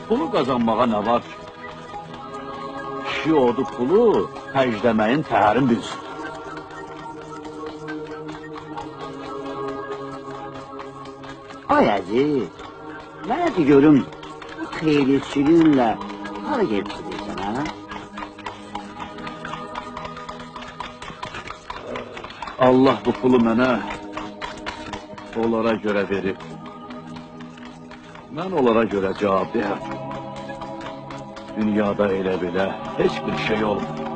Pulu qazanmağa nə var ki? Kişi odu pulu xərcləməyin təhərin bilsin. Ay əziz, mənə de görüm, bu xeylisçiliğinlə hara getdirirsən, ha? Allah bu pulu mənə onlara görə verib. Mən onlara görə cavab deyəm. Dünyada elə belə heç bir şey olmur.